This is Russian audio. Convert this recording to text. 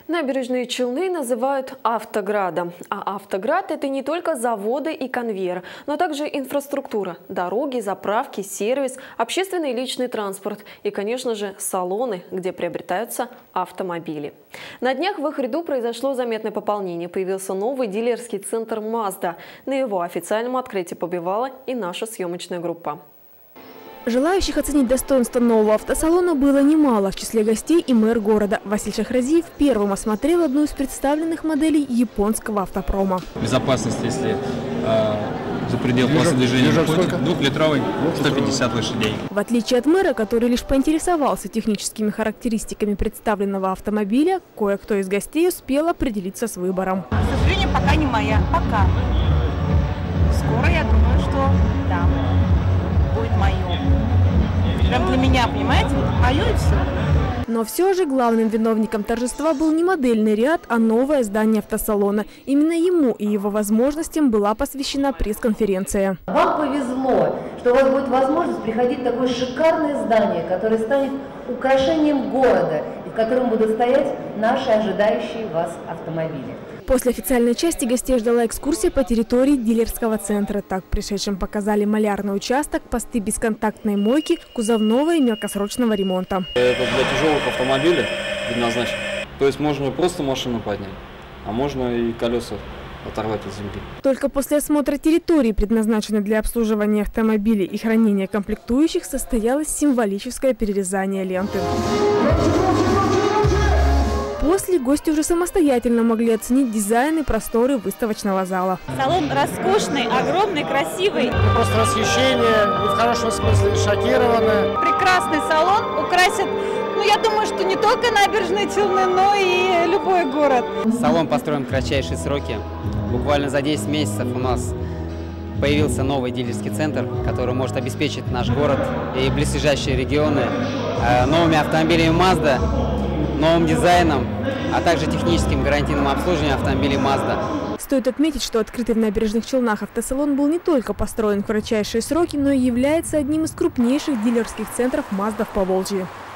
Набережные Челны называют Автоградом. А Автоград – это не только заводы и конвейер, но также инфраструктура, дороги, заправки, сервис, общественный и личный транспорт и, конечно же, салоны, где приобретаются автомобили. На днях в их ряду произошло заметное пополнение. Появился новый дилерский центр Mazda. На его официальном открытии побывала и наша съемочная группа. Желающих оценить достоинство нового автосалона было немало. В числе гостей и мэр города. Василий Шахразиев первым осмотрел одну из представленных моделей японского автопрома. Безопасность, если за предел класса движения выходит, 2-литровый, 150 лошадей. В отличие от мэра, который лишь поинтересовался техническими характеристиками представленного автомобиля, кое-кто из гостей успел определиться с выбором. К сожалению, пока не моя. Пока. Скоро, я думаю, что да, будет мое. Прям для меня, понимаете? Мое и все. Но все же главным виновником торжества был не модельный ряд, а новое здание автосалона. Именно ему и его возможностям была посвящена пресс-конференция. Вам повезло, что у вас будет возможность приходить в такое шикарное здание, которое станет украшением города, и в котором будут стоять наши ожидающие вас автомобили. После официальной части гостей ждала экскурсия по территории дилерского центра. Так пришедшим показали малярный участок, посты бесконтактной мойки, кузовного и мелкосрочного ремонта. Это для тяжелых автомобилей предназначено. То есть можно просто машину поднять, а можно и колеса оторвать от земли. Только после осмотра территории, предназначенной для обслуживания автомобилей и хранения комплектующих, состоялось символическое перерезание ленты. После гости уже самостоятельно могли оценить дизайн и просторы выставочного зала. Салон роскошный, огромный, красивый. Просто восхищение, в хорошем смысле шокированы. Прекрасный салон украсит, я думаю, что не только Набережные Челны, но и любой город. Салон построен в кратчайшие сроки. Буквально за 10 месяцев у нас появился новый дилерский центр, который может обеспечить наш город и близлежащие регионы новыми автомобилями Mazda, новым дизайном, а также техническим гарантийным обслуживанием автомобилей Mazda. Стоит отметить, что открытый в Набережных Челнах автосалон был не только построен в кратчайшие сроки, но и является одним из крупнейших дилерских центров Mazda в Поволжье.